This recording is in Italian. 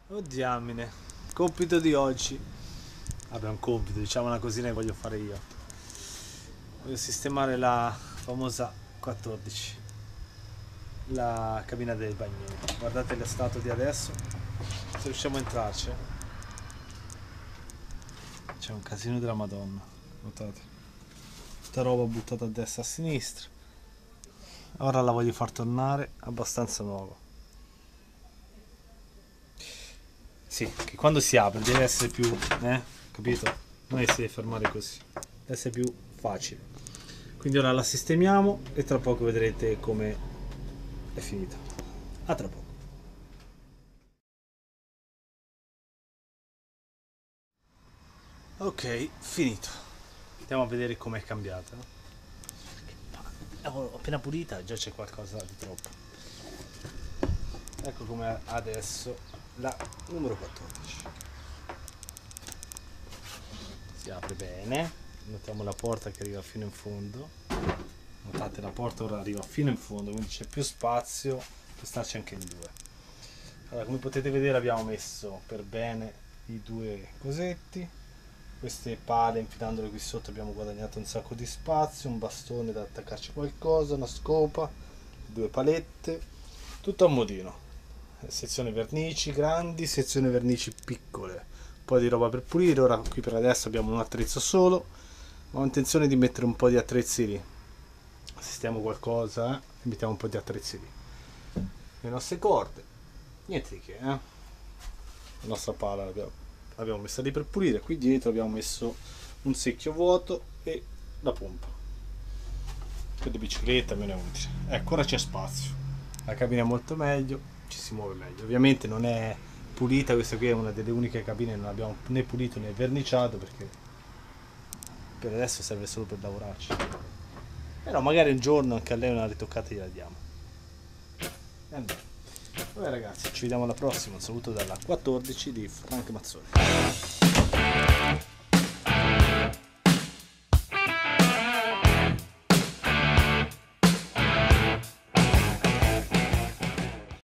Oh diamine, compito di oggi. Vabbè, un compito, diciamo una cosina che voglio fare io. Voglio sistemare la famosa 14, la cabina dei bagnini. Guardate lo stato di adesso. Se riusciamo a entrarci, c'è un casino della Madonna. Notate. Tutta roba buttata a destra e a sinistra. Ora la voglio far tornare abbastanza nuova. Sì, che quando si apre deve essere più, capito? Non è che si deve fermare così, deve essere più facile. Quindi ora la sistemiamo e tra poco vedrete come è finita. A tra poco. Ok, finito. Andiamo a vedere com'è cambiata. Ho appena pulita, già c'è qualcosa di troppo. Ecco come adesso la numero 14. Si apre bene, notiamo la porta che arriva fino in fondo. Notate, la porta ora arriva fino in fondo, quindi c'è più spazio per starci anche in due. Allora, come potete vedere abbiamo messo per bene i due cosetti, queste pale, infilandole qui sotto abbiamo guadagnato un sacco di spazio, un bastone da attaccarci qualcosa, una scopa, due palette, tutto a modino. Sezione vernici grandi, sezione vernici piccole, un po' di roba per pulire. Ora qui per adesso abbiamo un attrezzo solo, ma ho intenzione di mettere un po' di attrezzi lì. Sistemiamo qualcosa e mettiamo un po' di attrezzi lì. Le nostre corde, niente di che, la nostra pala l'abbiamo messa lì per pulire. Qui dietro abbiamo messo un secchio vuoto e la pompa per le biciclette, almeno è utile. Ecco, ora c'è spazio, la cabina è molto meglio, ci si muove meglio. Ovviamente non è pulita, questa qui è una delle uniche cabine che non abbiamo né pulito né verniciato, perché per adesso serve solo per lavorarci. Però magari un giorno anche a lei una ritoccata gliela diamo. Vabbè ragazzi, ci vediamo alla prossima. Un saluto dalla 14 di Frank Mazzoni.